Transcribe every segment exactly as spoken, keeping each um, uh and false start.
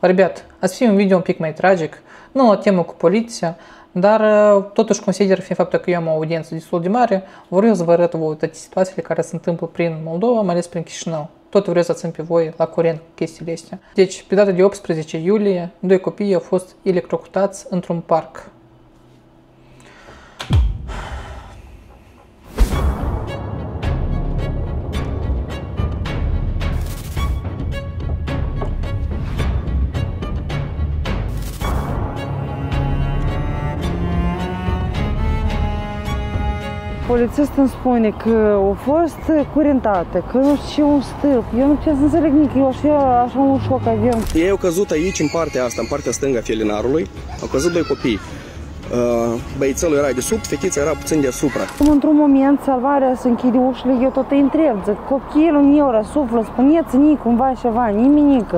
Rебят, ați fi un video un pic mai tragic, nu la temă cu poliția, dar totuși consider, fiind faptul că eu am o audiență destul de mare, vreau să vă arăt voi toate situațiile care se întâmplă prin Moldova, mai ales prin Chișinău. Tot vreau să țin pe voi la curent cu chestiile astea. Deci, pe data de optsprezece iulie, doi copii au fost electrocutați într-un parc. Polițistul îmi spune că a fost curentată, că nu știu ce un stâlp. Eu nu puteam să înțeleg nimic, eu așa, așa un șoc avem. Ei au căzut aici, în partea asta, în partea stângă a felinarului. Au căzut doi copii. Băițelul era de sub, fetița era puțin deasupra. Într-un moment, salvarea se închide ușile, eu tot îi întreb, zic, copilul meu răsuflă, spuneți-mi cumva ceva, nimenică.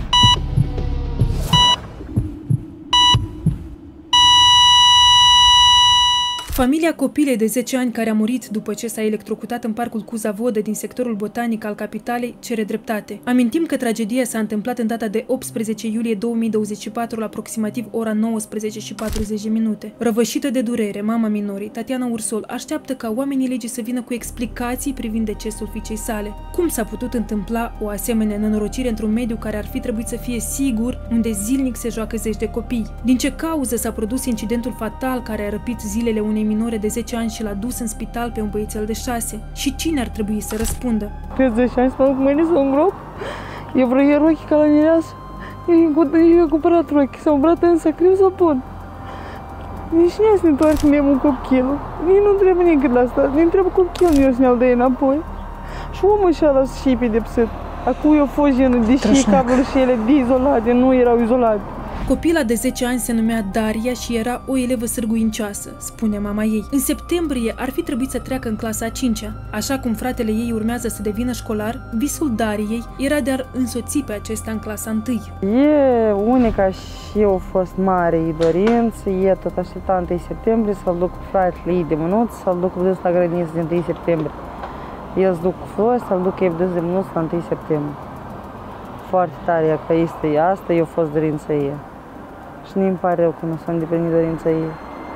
Familia copilei de zece ani care a murit după ce s-a electrocutat în parcul Cuza Vodă din sectorul botanic al capitalei cere dreptate. Amintim că tragedia s-a întâmplat în data de optsprezece iulie două mii douăzeci și patru la aproximativ ora nouăsprezece și patruzeci de minute. Răvășită de durere, mama minorii, Tatiana Ursol, așteaptă ca oamenii legii să vină cu explicații privind decesul fiicei sale. Cum s-a putut întâmpla o asemenea nenorocire într-un mediu care ar fi trebuit să fie sigur, unde zilnic se joacă zeci de copii? Din ce cauză s-a produs incidentul fatal care a răpit zilele unei minore de zece ani și l-a dus în spital pe un băiețel de șase? Și cine ar trebui să răspundă? Pe zece ani să mă duc mâine să îngrop? Eu vreau iar rochii ca la mireasă. Eu i-am cumpărat rochii, s-au îmbrat însă, greu să pun. Nici nu să ne întoarcem un copilul. Nici nu trebuie nici la asta. Ne trebuie copilul meu să ne-l dă înapoi. Și omul și ăla să și pedepsit. Acum eu fost genul, deși cablurile și ele de izolate, nu erau izolate. Copila de zece ani se numea Daria și era o elevă sârguincioasă, spune mama ei. În septembrie ar fi trebuit să treacă în clasa a cincea. Așa cum fratele ei urmează să devină școlar, visul Dariei era de a însoți pe acesta în clasa întâi. E unica și eu a fost mare dorință, e tot aștepta întâi septembrie să-l duc cu fratele ei de mânuț, să-l duc cu dus la grădiniță de întâi septembrie. El să duc cu flori, să-l duc ei dus de mânuț la întâi septembrie. Foarte tare că este asta, eu a fost dorința ei. Și nu-mi pare rău că nu s-a îndeplinit dorința ei.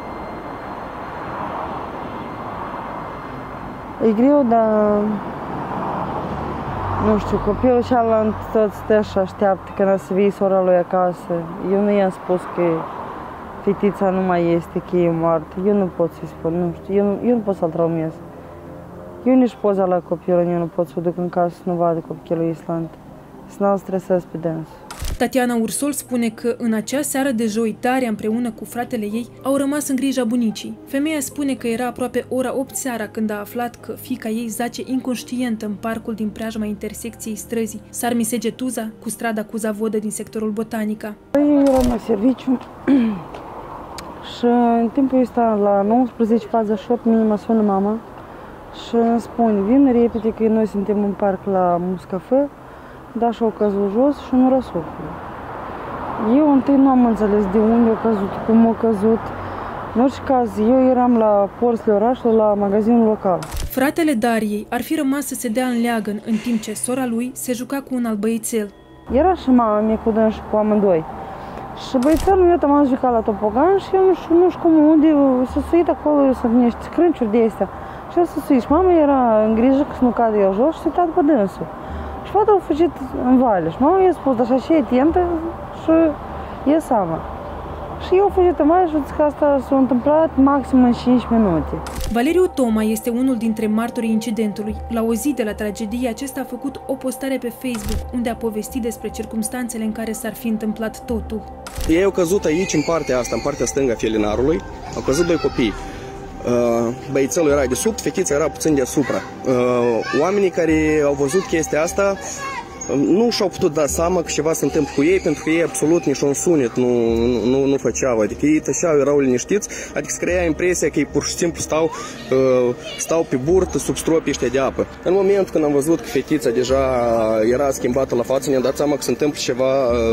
E greu, dar nu știu, copilul cealaltă tot stă și așteaptă când o să vii sora lui acasă. Eu nu i-am spus că fetița nu mai este, că e moartă. Eu nu pot să-i spun, nu știu, eu nu, eu nu pot să-l traumez. Eu nici poza la copilul, eu nu pot să o duc în casă să nu vadă copilul Island. Să nu-l stresez pe dânsul. Tatiana Ursol spune că în acea seară de joi, Daria împreună cu fratele ei au rămas în grija bunicii. Femeia spune că era aproape ora opt seara când a aflat că fiica ei zace inconștientă în parcul din preajma intersecției străzii Sarmise-Getuza cu strada Cuza Vodă din sectorul Botanica. Eu eram la serviciu și în timpul ăsta la nouăsprezece patruzeci și opt mă sună mama și îmi spune, vin repede că noi suntem în parc la Muscafă. Da, și-au căzut jos și nu răsuflă. Eu întâi nu am înțeles de unde au căzut, cum au căzut. În orice caz, eu eram la porțile orașului, la magazinul local. Fratele Dariei ar fi rămas să se dea în leagăn, în timp ce sora lui se juca cu un alt băiețel. Era și mama mea cu dâns și cu amândoi. Și băiețelul meu m-a jucat la topogan și eu nu știu, nu știu cum, unde s-a suit acolo, să niște scrânciuri de astea. Și eu s-a suit și mama era în grijă că să nu cadă el jos și se uita după dânsul. Și fata a fugit în vale și mama i-a spus așa și e atentă și e sama. Și eu am fugit în vale și zic că asta s-a întâmplat maxim în cinci minute. Valeriu Toma este unul dintre martorii incidentului. La o zi de la tragedie, acesta a făcut o postare pe Facebook, unde a povestit despre circumstanțele în care s-ar fi întâmplat totul. Ei au căzut aici, în partea asta, în partea stângă a felinarului, au căzut doi copii. Băițelul era de sub, fetița era puțin deasupra. Oamenii care au văzut chestia asta nu și-au putut da seama că ceva se întâmplă cu ei, pentru că ei absolut nici un sunet nu, nu, nu făceau. Adică ei tășeau, erau liniștiți, adică se crea impresia că ei pur și simplu stau, stau pe burtă sub stropii ăștia de apă. În momentul când am văzut că fetița deja era schimbată la față, ne-am dat seama că se întâmplă ceva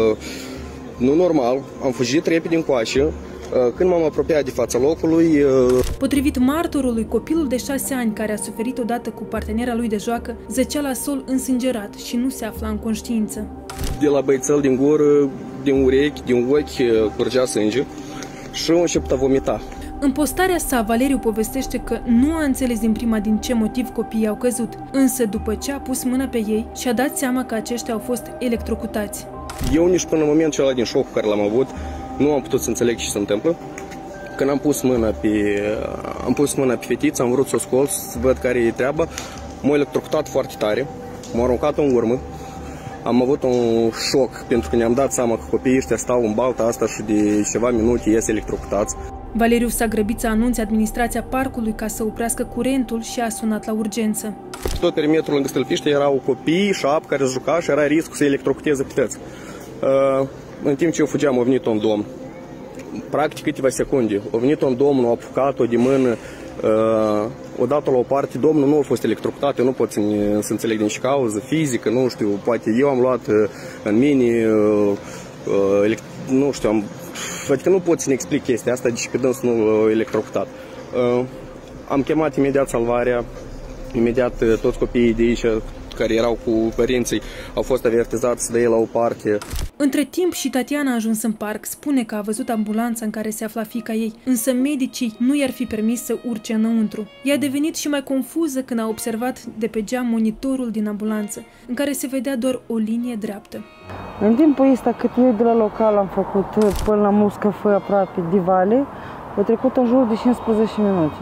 nu normal, am fugit repede încoace. Când m-am apropiat de fața locului... Potrivit martorului, copilul de șase ani care a suferit odată cu partenera lui de joacă zăcea la sol însângerat și nu se afla în conștiință. De la băiețel din gură din urechi, din ochi, curgea sânge și a început a vomita. În postarea sa, Valeriu povestește că nu a înțeles din prima din ce motiv copiii au căzut, însă după ce a pus mâna pe ei, și-a dat seama că aceștia au fost electrocutați. Eu nici până în momentul ăla din șocul care l-am avut, nu am putut să înțeleg ce se întâmplă. Când am pus mâna pe, am pus mâna pe fetiță, am vrut să o scol, să văd care e treaba, m-a electrocutat foarte tare, m-a aruncat în urmă. Am avut un șoc pentru că ne-am dat seama că copiii ăștia stau în balta asta și de ceva minute ies electrocutați. Valeriu s-a grăbit să anunțe administrația parcului ca să oprească curentul și a sunat la urgență. Tot perimetrul lângă stâlpiște erau copii și apă care juca și era riscul să electrocuteze petăți. Uh, în timp ce eu fugeam, a venit un domn. Practic câteva secunde. A venit un domn, a apucat-o de mână, uh, o dat-o la o parte. Domnul nu a fost electrocutat, eu nu pot să, să înțeleg din ce cauză, fizică, nu știu, poate eu am luat uh, în mine, uh, uh, nu știu, am... Adică nu pot să ne explic chestia asta, deci că dânsul nu l-a electrocutat. Uh, am chemat imediat salvarea, imediat uh, toți copiii de aici care erau cu părinții au fost avertizați să dea la o parte. Între timp și Tatiana a ajuns în parc, spune că a văzut ambulanța în care se afla fiica ei, însă medicii nu i-ar fi permis să urce înăuntru. Ea a devenit și mai confuză când a observat de pe geam monitorul din ambulanță, în care se vedea doar o linie dreaptă. În timpul ăsta, cât eu de la local am făcut până la Muscăfă, aproape de Vale, a trecut în jur de cincisprezece minute.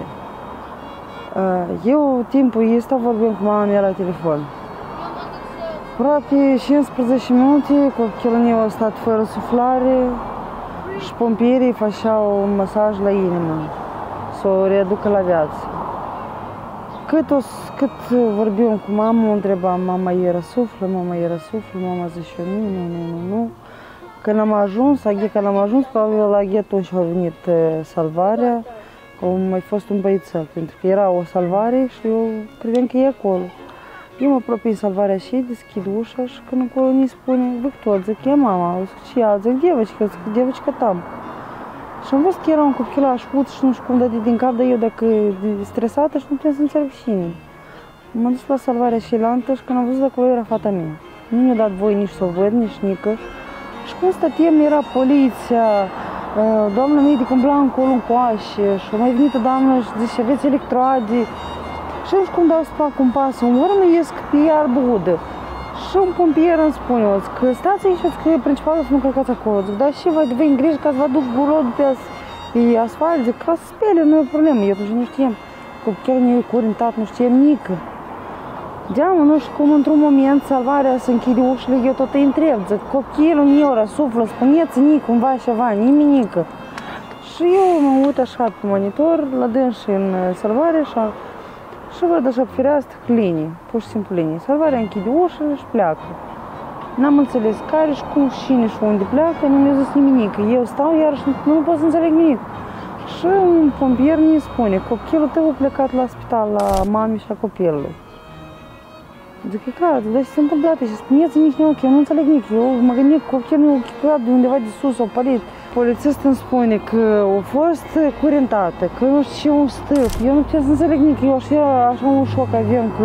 Eu, timpul ăsta, vorbim cu mama mea la telefon. Aproape cincisprezece minute, copilul meu a stat fără suflare și pompierii făceau un masaj la inimă, să o readucă la viață. Cât, o, cât vorbim cu mama, o întrebam, mama era suflă, mama era suflă, mama zice, nu, nu, nu, nu, nu. Când am ajuns, aghe, când am ajuns, probabil la aghe atunci a venit salvarea, că a mai fost un băițel, pentru că era o salvare și eu credeam că e acolo. Eu mă apropii în salvarea și deschid ușa și când acolo mi spune, Victor, zic, e mama, zic, ce ea, zic, девочка, zic, девочка tam. Și am văzut că era un copilaș ut și nu știu cum dădea din cap, dar eu dacă e stresată și nu puteam să înțeleg și nimeni. M-am dus la salvarea și lantă și când am văzut acolo era fata mea. Nu mi-a dat voie nici să o văd, nici nică. Și când stăteam era poliția, doamna medic umbla încolo în coașe și a mai venit o doamnă și zice, aveți electroade. Și nu știu cum dau să fac un pas în urmă, iesc pe iarbă udă. Și un pompier îmi spune, că stați aici, că e principalul să nu călcați acolo. Zic, dar și vă vei în grijă ca să vă duc gulodul pe, pe asfalt, zic, ca să spele, nu e problemă. Eu atunci nu știam, că chiar nu e curentat, nu știam nică. Deamă, nu știu cum, într-un moment, salvarea să închide ușile, eu tot îi întreb, zic, copilul meu răsuflă, spuneți nică, cumva ceva, nimenică. Și eu mă uit așa pe monitor, la dâns și în salvare, așa, și văd așa pe fereastră linii, pur și simplu linii. Salvarea închide ușile și pleacă. N-am înțeles care și cum, cine și unde pleacă, nu mi-a zis nimic. Eu stau iar și nu, nu pot să înțeleg nimic. Și un pompier mi spune, copilul tău a plecat la spital, la mami și a copilului. Zic, e clar, dar ce se întâmplă și spuneți nici nu, că eu nu înțeleg nimic. Eu mă gândesc că copilul meu a chicurat de undeva de sus, a părit. Polițistul îmi spune că a fost curentată, că nu știu ce un stâlp. Eu nu puteam să înțeleg nimic, eu așa, așa un șoc aveam că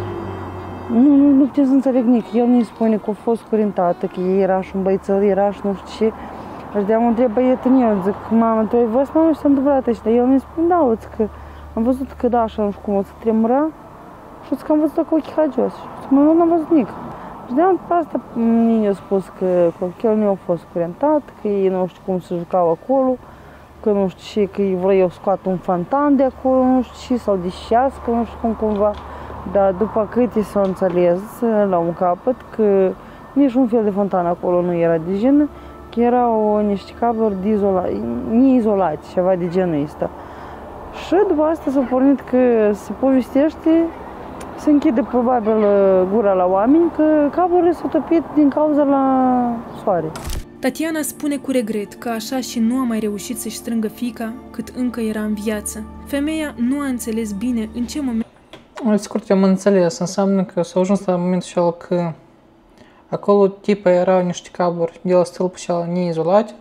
nu, nu, nu puteam să înțeleg nimic. El mi spune că a fost curentată, că era și un băițel, era și nu știu ce. Și de-aia mă întreb băietul meu, zic, mama, tu ai văzut, mama, ce s-a întâmplat aici? Dar el mi spune, da, uite, că am văzut că da, așa, nu știu cum, o să tremura și că am văzut cu ochii hagios. Și mă, nu am văzut nimic. Și de pe asta mi-a spus că copilul meu a fost curentat, că ei nu știu cum se jucau acolo, că nu știu ce, că ei vreau scoată un fantan de acolo, nu știu ce, sau deșească, nu știu cum cumva. Dar după câte s-a înțeles la un capăt că nici un fel de fantan acolo nu era de genă, că erau niște cabluri de izola, neizolate, ceva de genul ăsta. Și după asta s-a pornit că se povestește, se închide probabil gura la oameni că cablurile s-au topit din cauza la soare. Tatiana spune cu regret că așa și nu a mai reușit să-și strângă fiica cât încă era în viață. Femeia nu a înțeles bine în ce moment... Scurt, eu am înțeles. Înseamnă că s-a ajuns la momentul acela că acolo tipa erau niște cabluri de la stâlpul acela neizolate,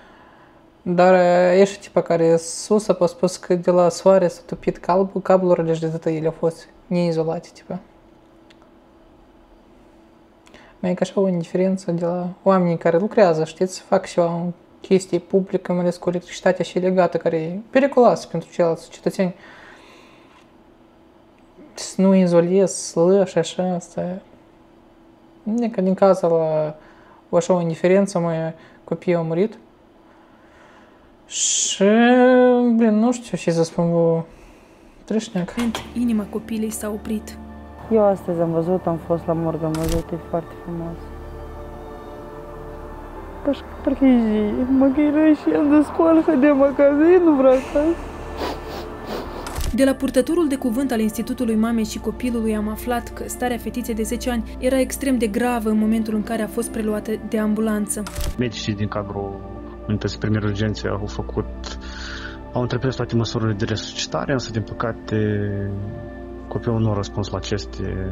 dar ești tipa care sus a spus că de la soare s-a topit cablul, cablurile și de atât ele au fost neizolate, tipa. mai e ca așa o indiferență de la oamenii care lucrează, știți, fac și o chestii publică, mai ales cu electricitatea și legată, care e periculoasă pentru ceilalți cetățeni. Să nu izolezi, să lăși așa, asta... Că din cauza la o așa o indiferență, mai copiii au murit. Și, blin, nu știu ce să spun vă, treșneac. Inima copilei s-a oprit. Eu astăzi am văzut, am fost la morg, am văzut, e foarte frumos. Parcă e zi, mă găiră și am de școală, haidem acasă, eu nu vreau acasă. De la purtătorul de cuvânt al Institutului Mamei și Copilului am aflat că starea fetiței de zece ani era extrem de gravă în momentul în care a fost preluată de ambulanță. Medicii din cadrul unității primei urgențe au făcut, au întreprins toate măsurile de resuscitare, însă din păcate copilul nu a răspuns la aceste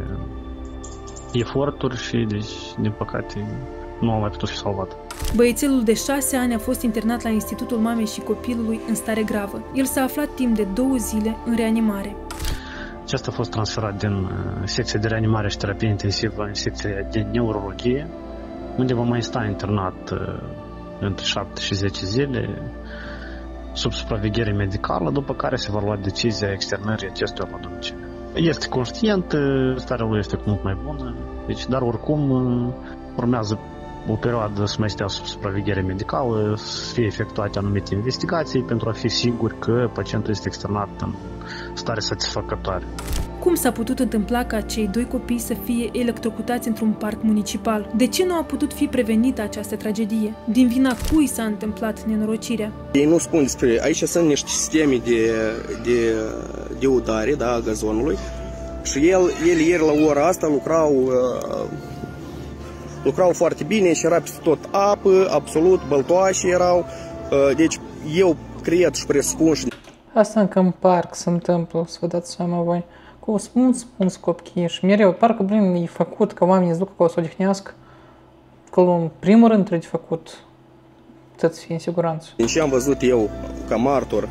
eforturi și deci din păcate nu a mai putut fi salvat. Băiețelul de șase ani a fost internat la Institutul Mamei și Copilului în stare gravă. El s-a aflat timp de două zile în reanimare. Acesta a fost transferat din secția de reanimare și terapie intensivă în secția de neurologie, unde va mai sta internat între șapte și zece zile sub supraveghere medicală, după care se va lua decizia externării acestuia la domiciliu. Este conștient, starea lui este mult mai bună, deci, dar oricum urmează o perioadă să mai stea sub supraveghere medicală, să fie efectuate anumite investigații pentru a fi sigur că pacientul este externat în stare satisfăcătoare. Cum s-a putut întâmpla ca cei doi copii să fie electrocutați într-un parc municipal? De ce nu a putut fi prevenită această tragedie? Din vina cui s-a întâmplat nenorocirea? Ei nu spun despre... Aici sunt niște sisteme de, de, de udare, da, a gazonului, și el, el ieri la ora asta lucrau... Uh, lucrau foarte bine și era peste tot apă, absolut, băltoași erau, deci eu cred și presupun și... Asta încă în parc se întâmplă, să vă dați seama voi, cu mulți, mulți copii și mereu, parcă, blin, e făcut ca oamenii se ducă acolo să odihnească, acolo în primul rând trebuie făcut să fie în siguranță. Din ce am văzut eu ca martor,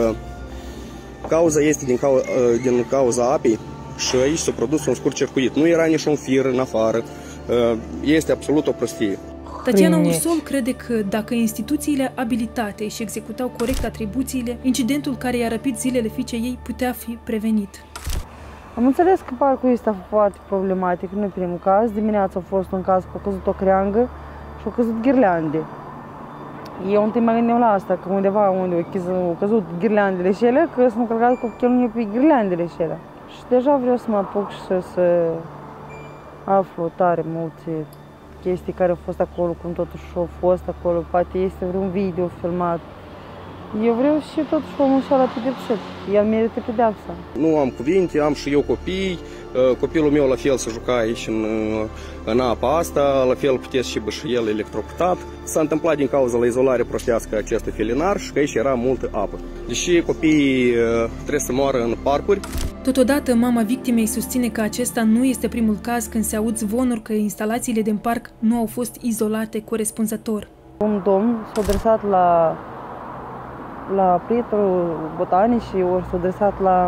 cauza este din cauza, din cauza apei și aici s-a produs un scurt circuit, nu era niciun fir în afară. Este absolut o prostie. Tatiana Ursol crede că dacă instituțiile abilitate și executau corect atribuțiile, incidentul care i-a răpit zilele fiicei ei putea fi prevenit. Am înțeles că parcul este foarte problematic, nu e primul caz. Dimineața a fost un caz că a căzut o creangă și au căzut ghirleande. Eu întâi mă gândeam la asta, că undeva unde au căzut ghirleandele și ele, că s-a încălcat copilul meu pe ghirleandele și ele. Și deja vreau să mă apuc și să... să aflu tare multe chestii care au fost acolo, cum totuși au fost acolo, poate este vreun video filmat. Eu vreau și totuși omul ăla pedepsit, el merită pedeapsa. Nu am cuvinte, am și eu copii, copilul meu la fel se juca aici în, în apa asta, la fel puteți și bă și el electrocutat. S-a întâmplat din cauza la izolare prostească acestui felinar și că aici era multă apă. Deși copiii trebuie să moară în parcuri. Totodată, mama victimei susține că acesta nu este primul caz când se aud zvonuri că instalațiile din parc nu au fost izolate corespunzător. Un domn s-a adresat la, la prietenul botanic și s-a adresat la,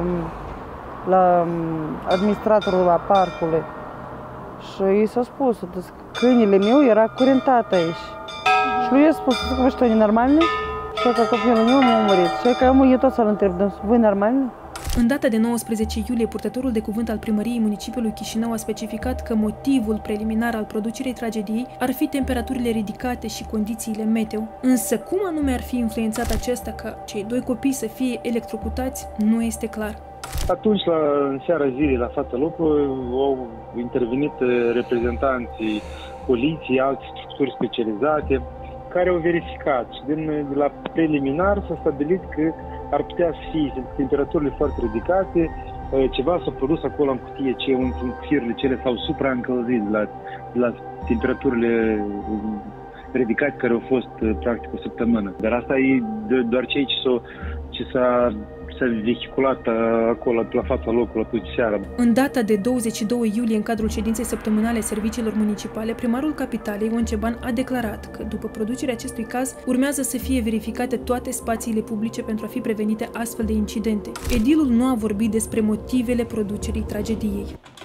la administratorul la parcului. Și i s-a spus că câinele meu era curentat aici. Și lui i-a spus că vă știu, normalni? Și că copilul meu m-a murit. Și că eu tot să-l întreb, voi normalni? În data de nouăsprezece iulie, purtătorul de cuvânt al primăriei municipiului Chișinău a specificat că motivul preliminar al producerii tragediei ar fi temperaturile ridicate și condițiile meteo. Însă cum anume ar fi influențat acesta ca cei doi copii să fie electrocutați, nu este clar. Atunci, la, în seara zilei, la fața locului, au intervenit reprezentanții poliției, alte structuri specializate, care au verificat și din, de la preliminar s-a stabilit că ar putea fi temperaturile foarte ridicate, ceva s-a produs acolo în cutie, ce în firurile cele s-au supraîncălzit de la, de la temperaturile ridicate care au fost practic o săptămână. Dar asta e doar cei ce s-a, ce s-a s-a vehiculat acolo, la fața locului, atunci seara. În data de douăzeci și doi iulie, în cadrul ședinței săptămânale serviciilor municipale, primarul capitalei, Ion Ceban, a declarat că, după producerea acestui caz, urmează să fie verificate toate spațiile publice pentru a fi prevenite astfel de incidente. Edilul nu a vorbit despre motivele producerii tragediei.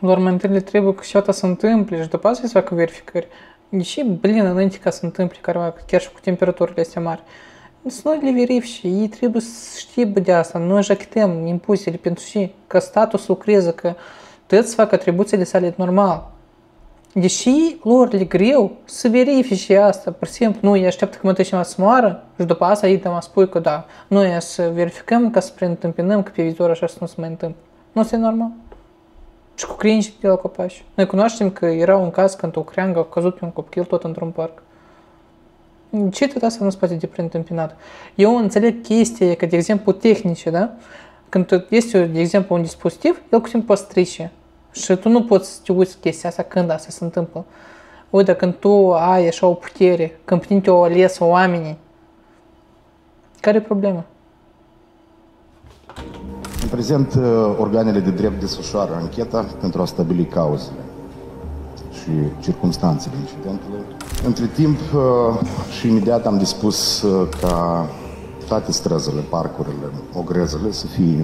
Lor mai întâi le trebuie că și asta se întâmple și după asta să facă verificări. Deși, blin, înainte ca să se întâmple careva, chiar și cu temperaturile astea mari, să nu le verifice, ei trebuie să știe de asta, noi jachităm impulsele pentru și că statul să lucreze, că tot să facă atribuțiile sale normal. Deși lor le greu să verifice asta, pur și simplu, nu, ei așteaptă că mă cineva să moară și după asta ei mă spui că da, noi să verificăm ca să preîntâmpinăm că pe viitor așa să nu se mai întâmplă. Nu este normal. Și cu cringe de la copaci. Noi cunoaștem că era un caz când o creangă a căzut pe un copil tot într-un parc. Ce tot asta nu se poate de preîntâmpinat? Eu înțeleg chestii, că de exemplu tehnice, da? Când este, de exemplu, un dispozitiv, el cu timpul poate strice. Și tu nu poți să te uiți chestia asta când asta se întâmplă. Uite, când tu ai așa o putere, când prin te-o ales oamenii, care e problema? În prezent, organele de drept desfășoară ancheta pentru a stabili cauzele și circumstanțele incidentului. Între timp și imediat am dispus ca toate străzile, parcurile, ogrezele să fie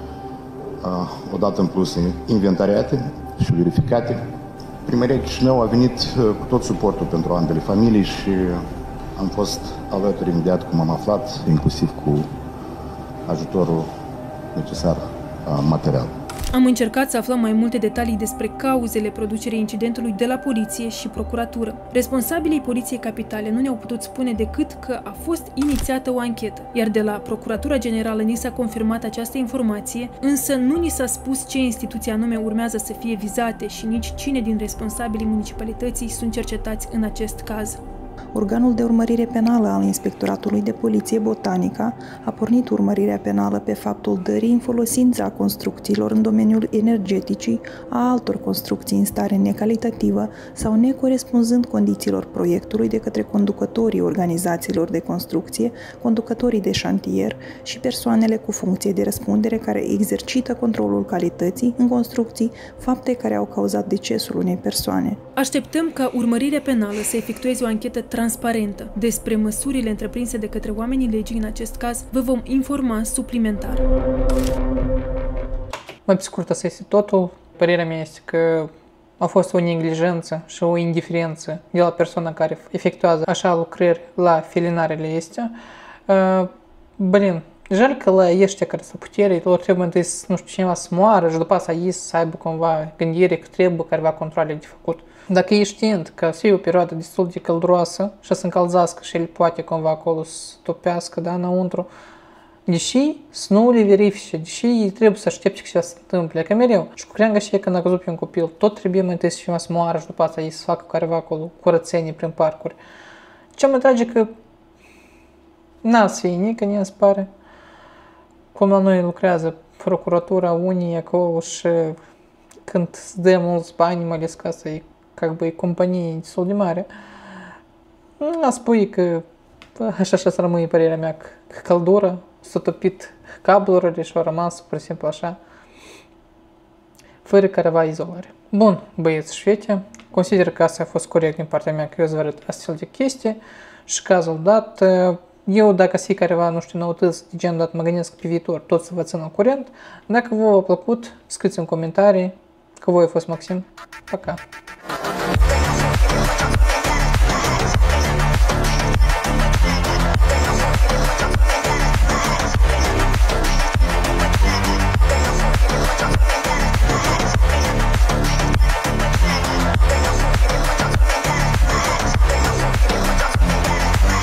odată în plus inventariate și verificate. Primăria Chișinău a venit cu tot suportul pentru ambele familii și am fost alături imediat cum am aflat, inclusiv cu ajutorul necesar material. Am încercat să aflăm mai multe detalii despre cauzele producerii incidentului de la poliție și procuratură. Responsabilii Poliției Capitale nu ne-au putut spune decât că a fost inițiată o anchetă, iar de la Procuratura Generală ni s-a confirmat această informație, însă nu ni s-a spus ce instituții anume urmează să fie vizate și nici cine din responsabilii municipalității sunt cercetați în acest caz. Organul de urmărire penală al Inspectoratului de Poliție Botanica a pornit urmărirea penală pe faptul dării în folosința construcțiilor în domeniul energeticii a altor construcții în stare necalitativă sau necorespunzând condițiilor proiectului de către conducătorii organizațiilor de construcție, conducătorii de șantier și persoanele cu funcție de răspundere care exercită controlul calității în construcții, fapte care au cauzat decesul unei persoane. Așteptăm ca urmărirea penală să efectueze o anchetă transparentă. Despre măsurile întreprinse de către oamenii legii în acest caz vă vom informa suplimentar. Mai pe scurt, asta este totul. Părerea mea este că a fost o neglijență și o indiferență de la persoana care efectuează așa lucrări la felinarele astea. Uh, Blin, jal că la ăștia care sunt putere, lor trebuie întâi să, nu știu, cineva să moară și după asta ei să aibă cumva gândire că trebuie careva controle de făcut. Dacă e știind că să fie o perioadă destul de călduroasă și să încălzească și el poate cumva acolo să topească, da, înăuntru, deși să nu le verifice, deși ei trebuie să aștepte că ceva se întâmple, că mereu. Și cu creangă și când a căzut pe un copil, tot trebuie mai întâi să cineva să moară și după asta ei să facă careva acolo curățenie prin parcuri. Ce mă trage că n-a să fie nică, ne pare. Cum la noi lucrează procuratura, unii acolo și când îți dă mulți bani, mai ales ca să e как бы companie destul de mare, a spui că așa așa să rămâne părerea mea că căldură, s-a topit cablurile și au rămas pur și simplu așa, fără careva izolare. Bun, băieți și fete, consider că asta a fost corect din partea mea că eu vă arăt astfel de chestii și cazul dat. Eu, dacă să fie careva, nu știu, noutăți de genul dat, mă gândesc pe viitor tot să vă țin la curent. Dacă vă a plăcut, scrieți în comentarii. Că voi a fost Maxim. Пока.